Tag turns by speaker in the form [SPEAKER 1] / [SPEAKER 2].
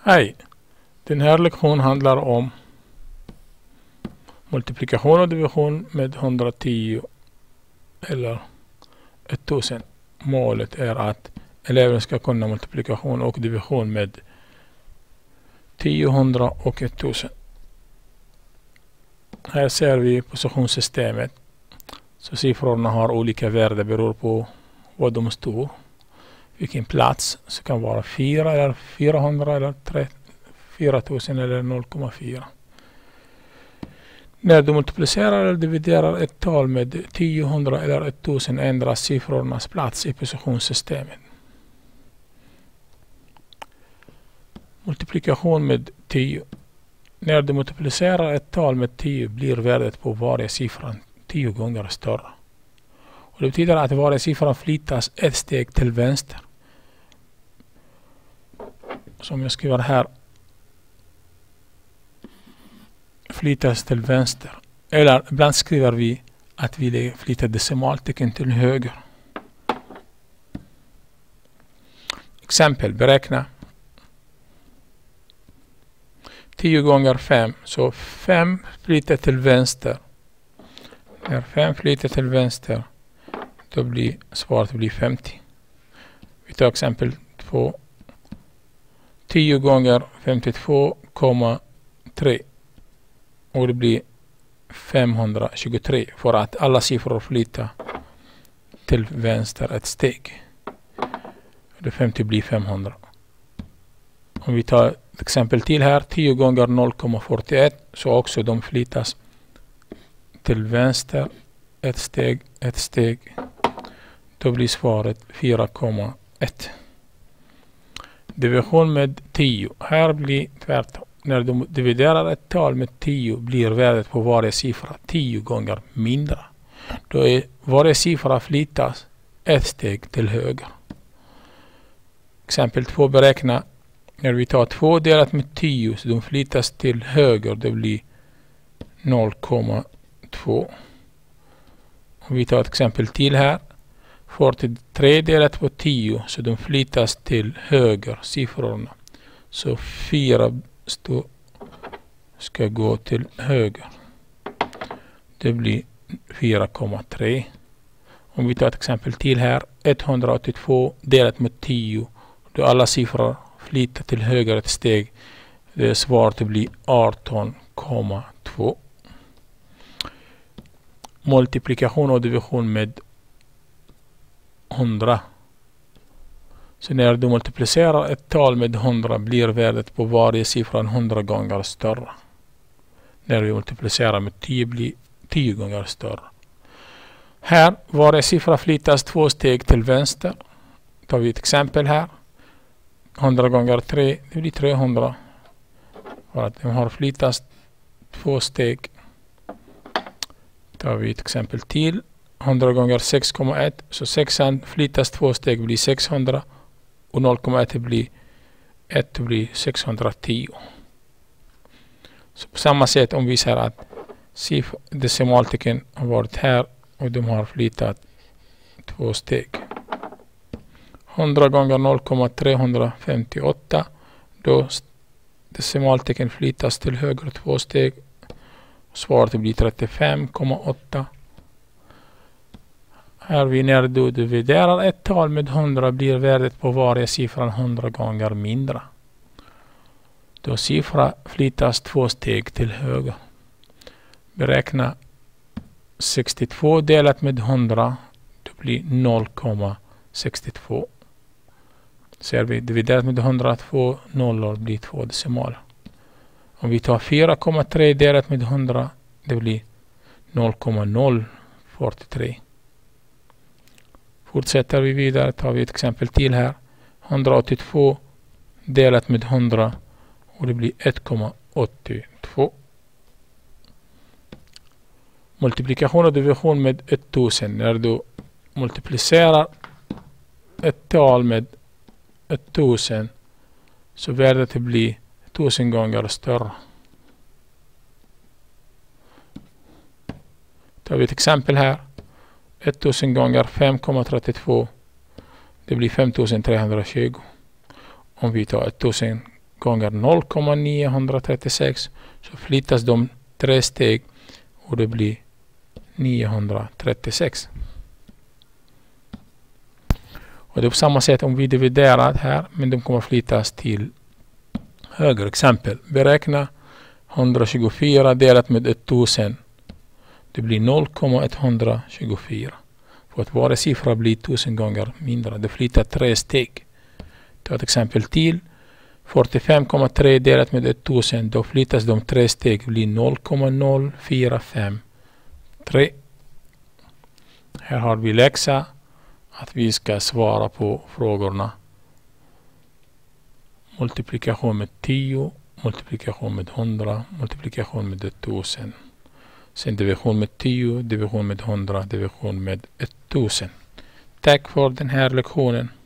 [SPEAKER 1] Hej! Den här lektionen handlar om multiplikation och division med 110 eller 1000. Målet är att eleven ska kunna multiplikation och division med 10, 100 och 1000. Här ser vi positionssystemet. Så siffrorna har olika värden beror på vad de står. Vilken plats, så kan vara 4 eller 400 eller 4000 eller 0,4. När du multiplicerar eller dividerar ett tal med 10, 100 eller 1000 ändras siffrornas plats i positionssystemet. Multiplikation med 10. När du multiplicerar ett tal med 10 blir värdet på varje siffra 10 gånger större. Och det betyder att varje siffra flyttas ett steg till vänster. Som jag skriver här. Flyttas till vänster. Eller ibland skriver vi att vi flyttar decimaltecken till höger. Exempel, beräkna 10 gånger 5. Så 5 flyttar till vänster. När 5 flyttar till vänster, då blir svaret 50. Vi tar exempel 2. 10 gånger 52,3. Och det blir 523 för att alla siffror flyttar till vänster ett steg. Det 50 blir 500. Om vi tar ett exempel till här, 10 gånger 0,41, så också de flyttas till vänster ett steg. Då blir svaret 4,1. Division med 10. Här blir tvärtom. När du dividerar ett tal med 10 blir värdet på varje siffra 10 gånger mindre. Då är varje siffra flyttas ett steg till höger. Exempel 2, beräkna. När vi tar 2 delat med 10 så de flyttas till höger, det blir 0,2. Om vi tar ett exempel till här. 43 delat på 10 så de flyttas till höger siffrorna. Så 4 ska gå till höger. Det blir 4,3. Om vi tar ett exempel till här. 182 delat med 10. Då alla siffror flyttar till höger ett steg. Det svaret blir 18,2. Multiplikation och division med 100. Så när du multiplicerar ett tal med 100 blir värdet på varje siffra 100 gånger större. När vi multiplicerar med 10 blir 10 gånger större. Här varje siffra flyttas 2 steg till vänster. Tar vi ett exempel här. 100 gånger 3, det blir 300. För att de har flyttats 2 steg. Tar vi ett exempel till. 100 gånger 6,1. Så 6 flyttas 2 steg blir 600. Och 0,1 blir 1 blir 610. Så på samma sätt om vi ser att decimaltecken har varit här och de har flyttat 2 steg. 100 gånger 0,358. Då decimaltecken flyttas till höger 2 steg. Svaret blir 35,8. Här vi när du dividerar ett tal med 100 blir värdet på varje siffra 100 gånger mindre. Då siffra flyttas 2 steg till höger. Beräkna 62 delat med 100. Det blir 0,62. Ser vi dividerat med 100, 2 nollor blir 2 decimaler. Om vi tar 4,3 delat med 100, det blir 0,043. Fortsätter vi vidare, tar vi ett exempel till här. 182 delat med 100 och det blir 1,82. Multiplikation och division med 1000. När du multiplicerar ett tal med 1000 så värdet blir 1000 gånger större. Tar vi ett exempel här. 1000 gånger 5,32. Det blir 5320. Om vi tar 1000 gånger 0,936 så flyttas de 3 steg och det blir 936. Och det är på samma sätt om vi dividerar här, men de kommer flyttas till höger. Exempel, beräkna 124 delat med 1000. Det blir 0,124. För att varje siffra blir 1000 gånger mindre. Det flyttar 3 steg. Ta ett exempel till. 45,3 delat med 1000. Då flyttas de 3 steg. Det blir 0,0453. Här har vi läxa. Att vi ska svara på frågorna. Multiplikation med 10. Multiplikation med 100. Multiplikation med 1000. Sen division med 10. Division med 100. Division med 1000. Tack för den här lektionen.